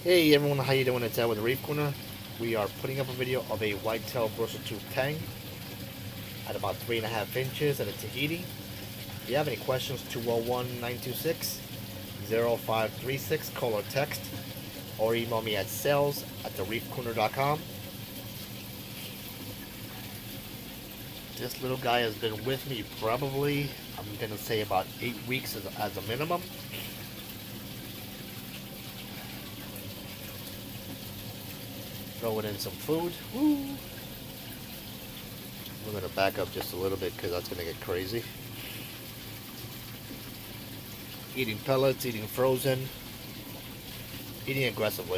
Hey everyone, how you doing? It's Ed with the Reef Corner. We are putting up a video of a whitetail bristletooth tang at about 3.5 inches at a Tahiti. If you have any questions, 201-926-0536, call or text, or email me at sales@thereefcorner.com. This little guy has been with me probably, I'm going to say about 8 weeks as a minimum. Throwing in some food. Woo! I'm going to back up just a little bit because that's going to get crazy. Eating pellets, eating frozen, eating aggressively.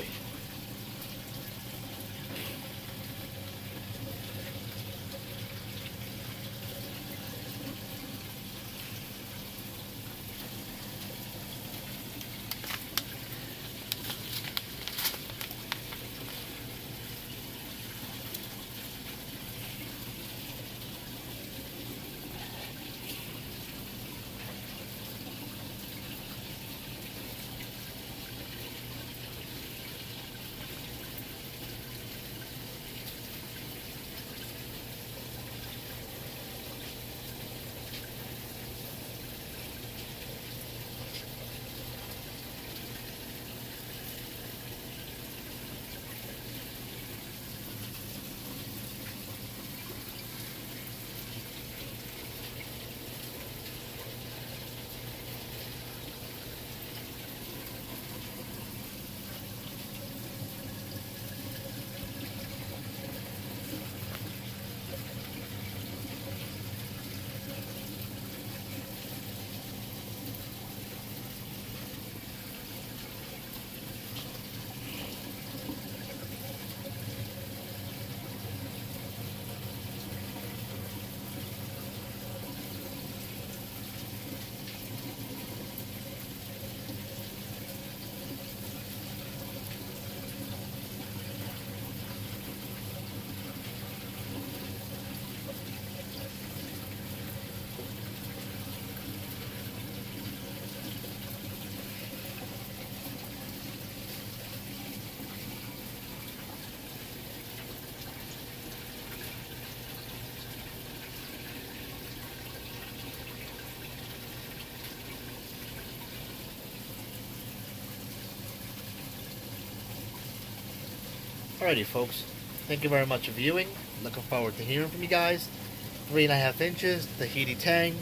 Alrighty folks, thank you very much for viewing. Looking forward to hearing from you guys. 3.5 inches, Tahiti tang.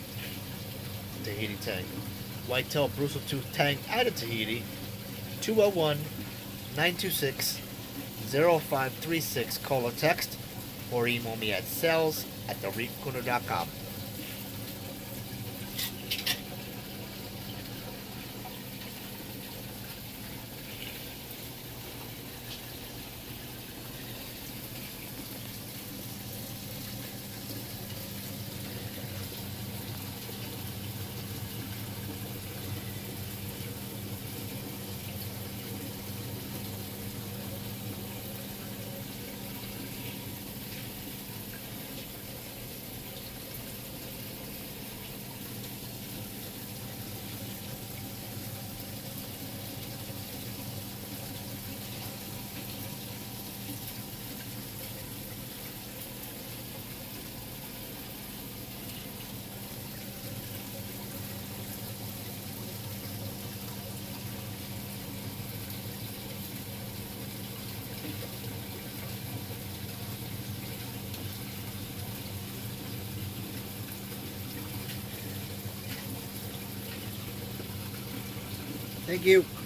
Tahiti tang. Whitetail bristletooth tang out of Tahiti. 201-926-0536. Call or text, or email me at sales@thereefcorner.com. Thank you.